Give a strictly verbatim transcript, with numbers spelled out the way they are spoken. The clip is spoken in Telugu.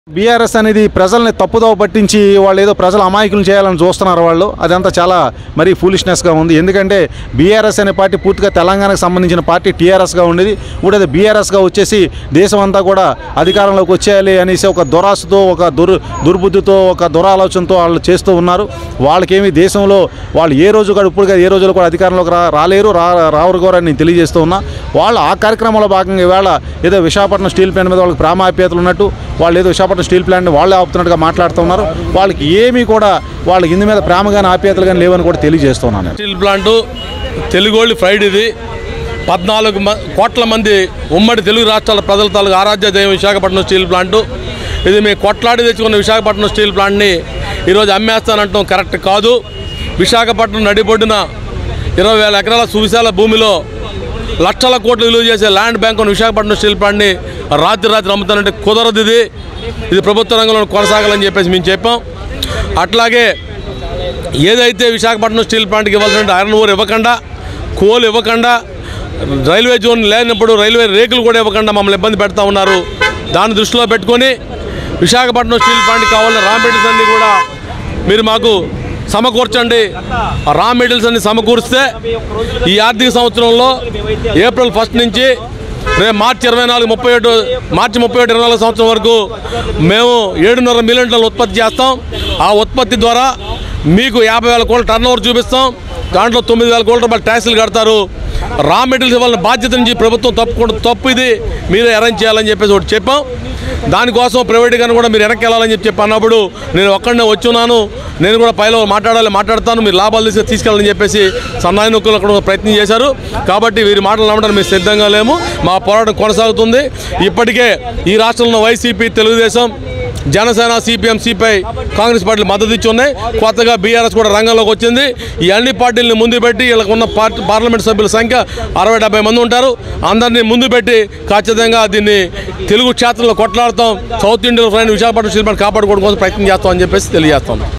బీఆర్ఎస్ అనేది ప్రజల్ని తప్పుదోవ పట్టించి వాళ్ళు ఏదో ప్రజల అమాయకులను చేయాలని చూస్తున్నారు వాళ్ళు. అదంతా చాలా మరీ ఫూలిష్నెస్గా ఉంది. ఎందుకంటే బీఆర్ఎస్ అనే పార్టీ పూర్తిగా తెలంగాణకు సంబంధించిన పార్టీ టీఆర్ఎస్గా ఉండేది. ఇప్పుడు అది బీఆర్ఎస్గా వచ్చేసి దేశం అంతా కూడా అధికారంలోకి వచ్చేయాలి అనేసి ఒక దురాశతో, ఒక దుర్ దుర్బుద్ధితో, ఒక దురాలోచనతో వాళ్ళు చేస్తూ ఉన్నారు. వాళ్ళకేమి దేశంలో వాళ్ళు ఏ రోజు కూడా ఇప్పుడుగా ఏ రోజులు కూడా అధికారంలోకి రా రాలేరు రా రావరు కూడా నేను తెలియజేస్తూ ఉన్నా. వాళ్ళు ఆ కార్యక్రమంలో భాగంగా ఇవాళ ఏదో విశాఖపట్నం స్టీల్ ప్లాంట్ మీద వాళ్ళకి ప్రామాప్యతలు ఉన్నట్టు వాళ్ళు ఏదో విశాఖపట్నం స్టీల్ ప్లాంట్ వాళ్ళే ఆపుతున్నట్టుగా మాట్లాడుతున్నారు. వాళ్ళకి ఏమీ కూడా వాళ్ళకి ఇందు మీద ప్రేమ కానీ ఆప్యాయతలు కానీ లేవని కూడా తెలియజేస్తున్నాను. స్టీల్ ప్లాంటు తెలుగోళ్ళు ఫ్రైడ్ ఇది పద్నాలుగు కోట్ల మంది ఉమ్మడి తెలుగు రాష్ట్రాల ప్రజల తాలూకు ఆరాధ్య దైవం విశాఖపట్నం స్టీల్ ప్లాంటు. ఇది మేము కొట్లాడి తెచ్చుకున్న విశాఖపట్నం స్టీల్ ప్లాంట్ని ఈరోజు అమ్మేస్తానంటాం కరెక్ట్ కాదు. విశాఖపట్నం నడిబొడ్డున ఇరవై వేల ఎకరాల సువిశాల భూమిలో లక్షల కోట్లు విలువ చేసే ల్యాండ్ బ్యాంక్ ఉన్న విశాఖపట్నం స్టీల్ ప్లాంట్ని రాత్రి రాత్రి అమ్ముతానంటే కుదరదు. ఇది ఇది ప్రభుత్వ రంగంలో కొనసాగాలని చెప్పేసి మేము చెప్పాం. అట్లాగే ఏదైతే విశాఖపట్నం స్టీల్ ప్లాంట్కి ఇవ్వాల్సిన ఐరన్ ఓర్ ఇవ్వకుండా, కోల్ ఇవ్వకుండా, రైల్వే జోన్ లేనప్పుడు రైల్వే రేకులు కూడా ఇవ్వకుండా మమ్మల్ని ఇబ్బంది పెడతా ఉన్నారు. దాన్ని దృష్టిలో పెట్టుకొని విశాఖపట్నం స్టీల్ ప్లాంట్కి కావాలని రా మెటీరియల్స్ అన్నీ కూడా మీరు మాకు సమకూర్చండి. రా మెటీరియల్స్ అన్ని సమకూరిస్తే ఈ ఆర్థిక సంవత్సరంలో ఏప్రిల్ ఫస్ట్ నుంచి రేపు మార్చి ఇరవై నాలుగు ముప్పై ఏడు మార్చి ముప్పై ఏడు ఇరవై నాలుగు సంవత్సరం వరకు మేము ఏడున్నర మిలియన్ టన్నులు ఉత్పత్తి చేస్తాం. ఆ ఉత్పత్తి ద్వారా మీకు యాభై వేల కోట్ల టర్న్ ఓవర్ చూపిస్తాం. దాంట్లో తొమ్మిది వేల కోట్ల రూపాయలు ట్యాక్సులు కడతారు. రా మెటీరియల్స్ ఇవ్వాలని బాధ్యత నుంచి ప్రభుత్వం తప్పుకుండా తప్పు ఇది మీరే అరేంజ్ చేయాలని చెప్పేసి ఒకటి చెప్పాం. దానికోసం ప్రైవేట్గాను కూడా మీరు వెనక్కి వెళ్ళాలని చెప్పి చెప్పి అన్నప్పుడు నేను ఒక్కడనే వచ్చున్నాను, నేను కూడా పైలో మాట్లాడాలి మాట్లాడతాను, మీరు లాభాలు తీసి తీసుకెళ్ళాలని చెప్పేసి సన్నాయి నొక్కులు అక్కడ ప్రయత్నం చేశారు. కాబట్టి వీరి మాటలు నమ్మడానికి మేము సిద్ధంగా లేము. మా పోరాటం కొనసాగుతుంది. ఇప్పటికే ఈ రాష్ట్రంలో YCP, Telugu Desam, Janasena, CPM, CPI, Congress పార్టీలు మద్దతు ఇచ్చి ఉన్నాయి. కొత్తగా బీఆర్ఎస్ కూడా రంగంలోకి వచ్చింది. ఈ అన్ని పార్టీలను ముందు పెట్టి వీళ్ళకు ఉన్న పార్టీ పార్లమెంట్ సభ్యుల సంఖ్య అరవై డెబ్బై మంది ఉంటారు. అందరినీ ముందు పెట్టి ఖచ్చితంగా దీన్ని తెలుగు క్షేత్రంలో కొట్లాడతాం. South Indian friend Visakhapatnam steel plant కాపాడుకోవడం కోసం ప్రయత్నం చేస్తాం అని చెప్పేసి తెలియజేస్తాం.